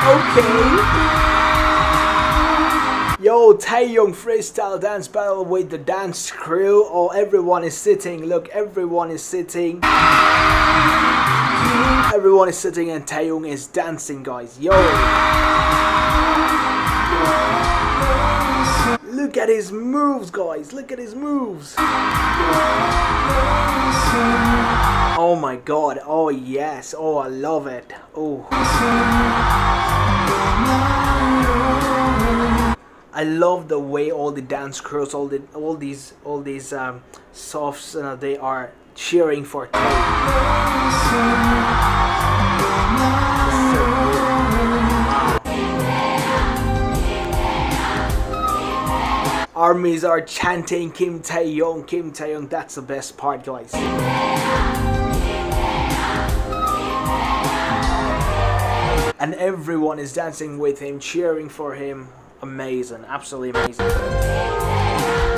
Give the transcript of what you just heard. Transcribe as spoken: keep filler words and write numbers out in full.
Okay. Yo, Taehyung freestyle dance battle with the dance crew. Oh, everyone is sitting. Look, everyone is sitting. Everyone is sitting and Taehyung is dancing, guys. Yo. Look at his moves, guys. Look at his moves. Oh my god. Oh yes. Oh, I love it. Oh. I love the way all the dance crews, all the all these all these um, softs, uh, they are cheering for Tae. Armies are chanting Kim Taehyung, Kim Taehyung. That's the best part, guys. And everyone is dancing with him, cheering for him. Amazing, absolutely amazing.